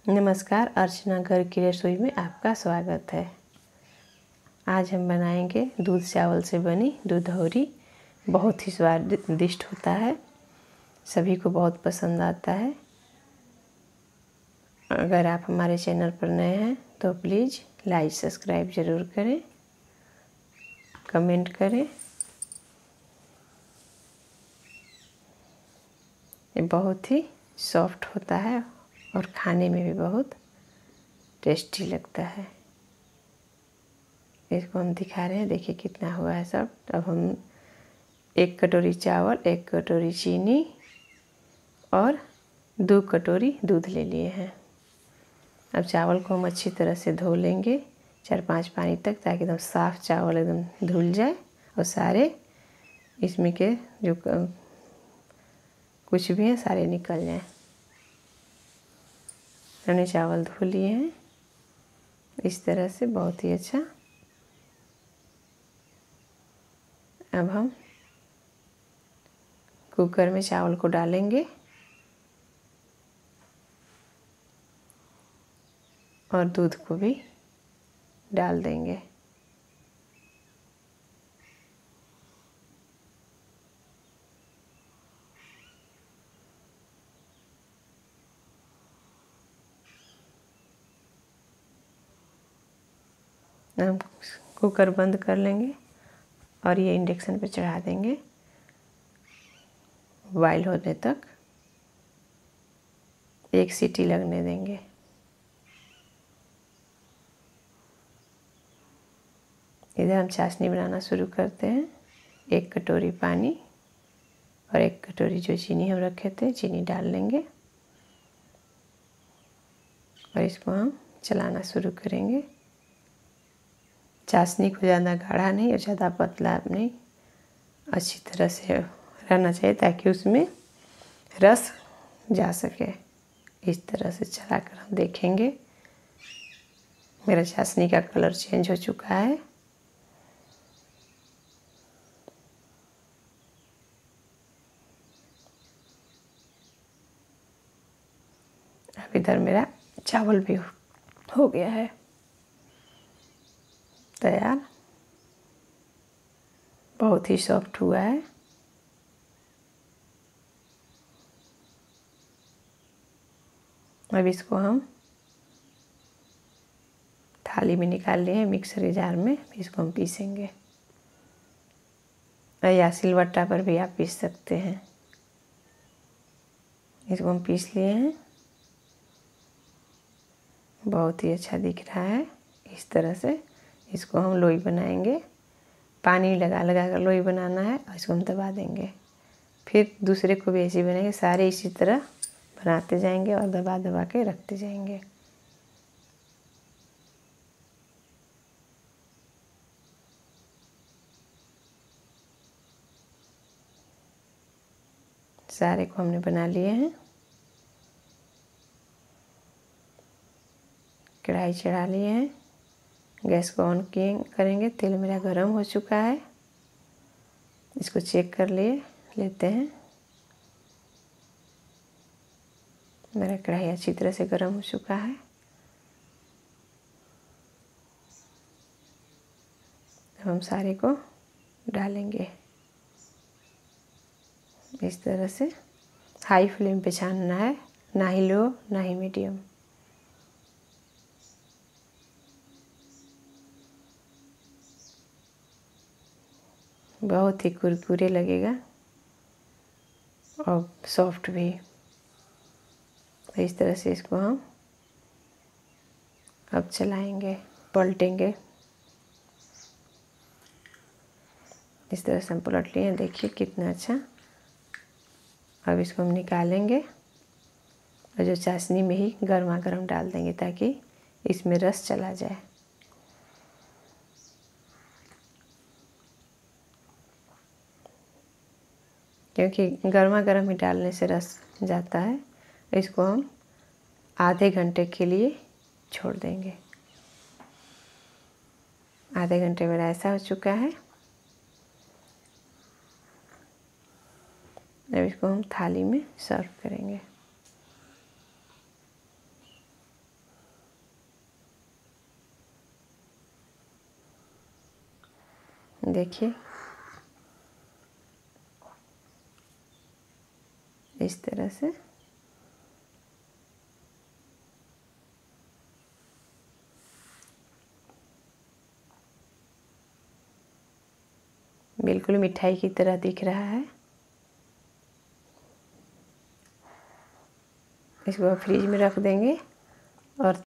नमस्कार, अर्चना घर की रसोई में आपका स्वागत है। आज हम बनाएंगे दूध चावल से बनी दूधौरी। बहुत ही स्वादिष्ट होता है, सभी को बहुत पसंद आता है। अगर आप हमारे चैनल पर नए हैं तो प्लीज़ लाइक सब्सक्राइब ज़रूर करें, कमेंट करें। ये बहुत ही सॉफ्ट होता है और खाने में भी बहुत टेस्टी लगता है। इसको हम दिखा रहे हैं, देखिए कितना हुआ है सब। अब हम 1 कटोरी चावल, 1 कटोरी चीनी और 2 कटोरी दूध ले लिए हैं। अब चावल को हम अच्छी तरह से धो लेंगे 4-5 पानी तक, ताकि एकदम साफ़ चावल एकदम धुल जाए और सारे इसमें के जो कुछ भी है सारे निकल जाएं। हमने चावल धो लिए हैं इस तरह से, बहुत ही अच्छा। अब हम कुकर में चावल को डालेंगे और दूध को भी डाल देंगे। हम कुकर बंद कर लेंगे और ये इंडक्शन पे चढ़ा देंगे बॉयल होने तक। 1 सीटी लगने देंगे। इधर हम चाशनी बनाना शुरू करते हैं। 1 कटोरी पानी और 1 कटोरी जो चीनी हम रखे थे, चीनी डाल लेंगे और इसको हम चलाना शुरू करेंगे। चाशनी को ज़्यादा गाढ़ा नहीं और ज़्यादा पतला नहीं, अच्छी तरह से रहना चाहिए ताकि उसमें रस जा सके। इस तरह से चलाकर हम देखेंगे। मेरा चाशनी का कलर चेंज हो चुका है। अब इधर मेरा चावल भी हो गया है तैयार। बहुत ही सॉफ्ट हुआ है। अब इसको हम थाली में निकाल लिए हैं, मिक्सर जार में। इसको हम पीसेंगे या सिलबट्टा पर भी आप पीस सकते हैं। इसको हम पीस लिए हैं, बहुत ही अच्छा दिख रहा है। इस तरह से इसको हम लोई बनाएंगे। पानी लगा लगा कर लोई बनाना है और इसको हम दबा देंगे। फिर दूसरे को भी ऐसे बनाएंगे, सारे इसी तरह बनाते जाएंगे और दबा दबा के रखते जाएंगे। सारे को हमने बना लिए हैं। कढ़ाई चढ़ा लिए हैं, गैस को ऑन किए करेंगे। तेल मेरा गरम हो चुका है, इसको चेक कर लेते हैं। मेरा कढ़ाई अच्छी तरह से गरम हो चुका है। अब हम सारे को डालेंगे इस तरह से। हाई फ्लेम पे छानना है, ना ही लो ना ही मीडियम। बहुत ही कुरकुरे लगेगा और सॉफ्ट भी। इस तरह से इसको हम अब चलाएंगे, पलटेंगे। इस तरह से हम पलट लिए हैं, देखिए कितना अच्छा। अब इसको हम निकालेंगे और जो चाशनी में ही गर्मा गर्म डाल देंगे ताकि इसमें रस चला जाए। क्योंकि गर्मा गर्म ही डालने से रस जाता है। इसको हम आधे घंटे के लिए छोड़ देंगे। आधे घंटे मेरा ऐसा हो चुका है। अब इसको हम थाली में सर्व करेंगे। देखिए इस तरह से बिल्कुल मिठाई की तरह दिख रहा है। इसको फ्रीज में रख देंगे और